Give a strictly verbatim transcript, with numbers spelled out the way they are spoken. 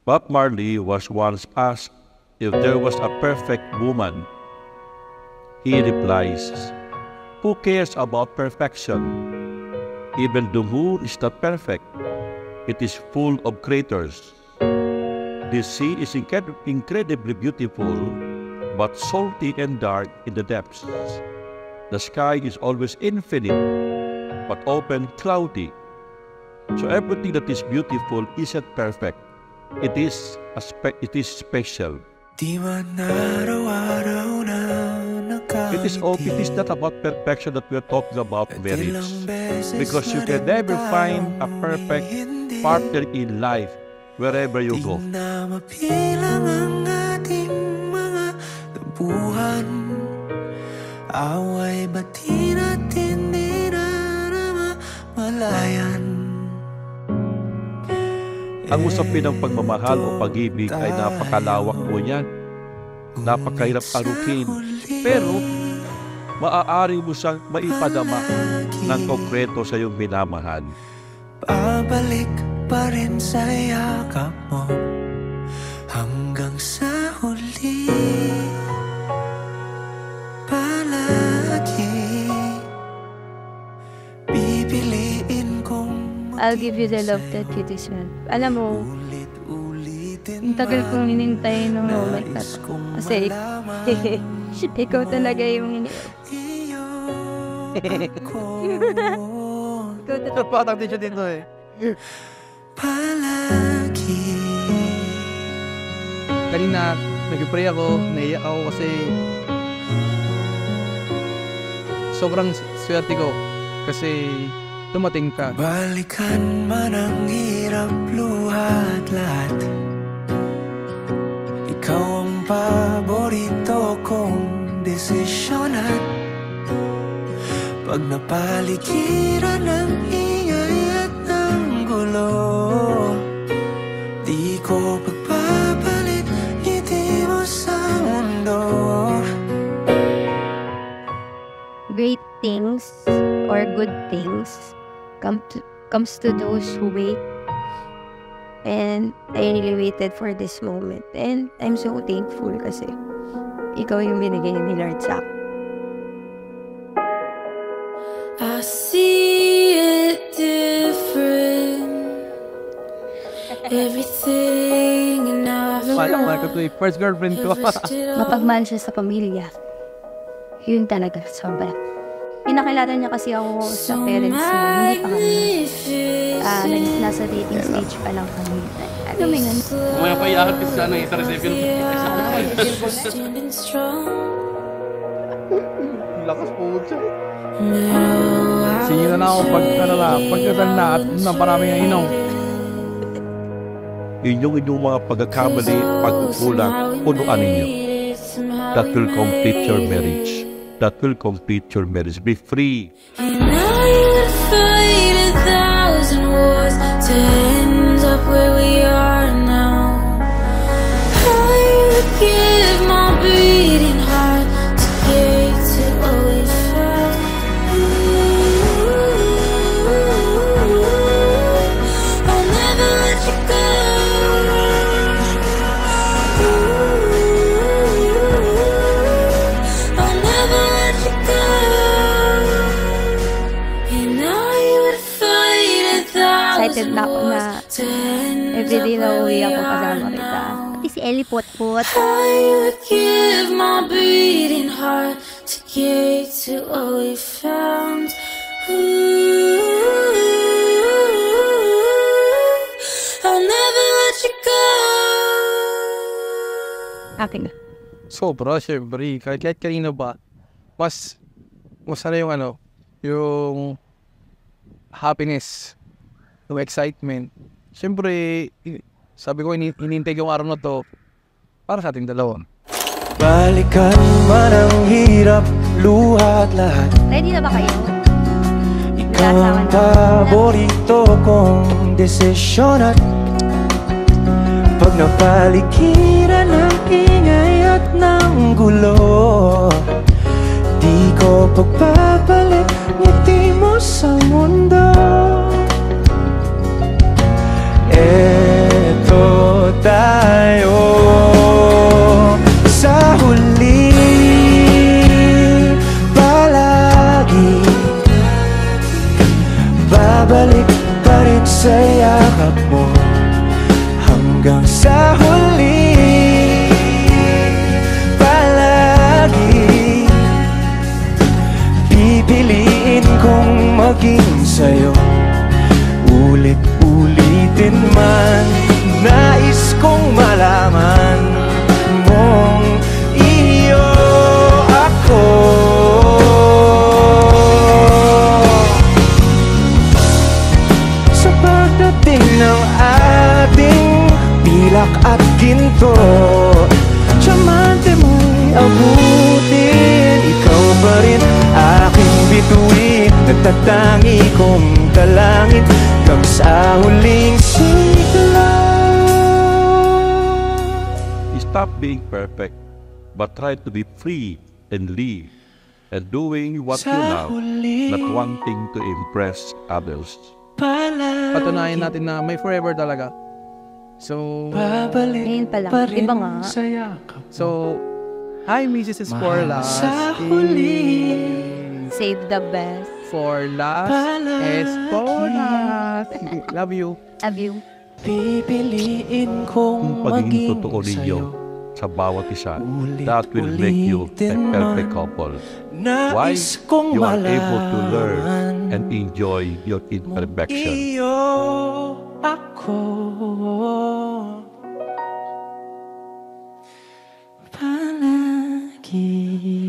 Bob Marley was once asked if there was a perfect woman. He replies, "Who cares about perfection? Even the moon is not perfect. It is full of craters. The sea is incred- incredibly beautiful, but salty and dark in the depths. The sky is always infinite, but often cloudy. So everything that is beautiful isn't perfect. It is a spe- it is special." It is all, it is not about perfection that we are talking about marriage. Because you can never find a perfect partner in life wherever you go. Away ba't di natin dinamamalayan? Ang usapin ng pagmamahal o pag-ibig ay napakalawak po yan. Napakahirap arukin. Pero, maaari mo siyang maipadama ng konkreto sa iyong minamahal. Babalik pa rin sa yakap mo hanggang sa huli. Palagi pipiliin kong I'll give you the love that you deserve. Alam mo, ang tagal kong hinintay ng moment na to. Kasi, ikaw talaga yung hini... Ikaw talaga. Patang din siya dito eh. palagi. Kanina, nag-pray ako, naiyak ako kasi sobrang swerte ko kasi dumating ka. Balikan man ang hirap, luhat lahat. Ikaw ang paborito kong desisyonan. Pag napaligiran ng ingay at ng gulo, di ko pagpapalit ngiti mo sa mundo. Great things or good things come to, comes to those who wait. And I really waited for this moment. And I'm so thankful kasi ikaw yung binigay ni Lord sa akin. I see it different. Everything and I've Paano ka ito eh? First girlfriend ko. Mapagmahal siya sa pamilya. Yun talaga, sobra. Pinakilala niya kasi ako sa parents niya, hindi pa kami. Ah, uh, nasa dating stage pa lang kami. Ano may nga? Umaya pa iakot kasi sana yung isa-receive yun. Lakas po siya. Sige na na ako pagkalala, pagkadal na at naparami ang inaw. Inyong inyong mga pagkakamali, pagkukulang, punuan ninyo. That will complete your marriage. That will complete your marriage. Be free. And now you would fight a thousand wars to end up where we are now. I would give my beating heart to get to what we found. I'll never let you go. I'll never let you go. And now you would fight a Excited thousand na ako na wars to end everyday up na where uwi we ako are kasama kita. now. Pati si Ellie Potpot. I would give my beating heart to get to what we found. Ooh, I'll never let you go. Akin na. Sobra, syempre. Kahit, kahit kanina ba, mas, mas ano yung ano, yung happiness, yung excitement. Syempre, i- sabi ko, ini- inintay yung araw na to para sa ating dalawa. Balikan man ang hirap, luhat lahat. Ready na ba kayo? Ikaw ang paborito kong desisyon at pag napaligiran ng ingay at ng gulo, di ko pagpapalit ngiti mo sa mundo. Eto't tayo. Sa huli, palagi babalik pa rin sa yakap mo. Hanggang sa huli, palagi pipiliin kong maging sa'yo. Ulit-ulitin man, nais kong malaman mong iyo ako. Sa pagdating ng ating pilak at ginto, tiyamante mo'y abutin. Ikaw pa rin aking bituin, nagtatangi kong dalangin hanggang sa huling sigla. Stop being perfect, but try to be free and live, and doing what you love, not wanting to impress others. Patunayan natin na may forever talaga. So, Ngayon pa lang, iba nga. so, hi Missus Esporlas. Save the best. For last Esporlas. Love you. Love you. Pipiliin kong Kung pagiging maging totoo ninyo sa'yo, sa bawat isa, that will make you a perfect couple. Why? nais kong You are able to learn malaman and enjoy your imperfection. iyo ako. Palagi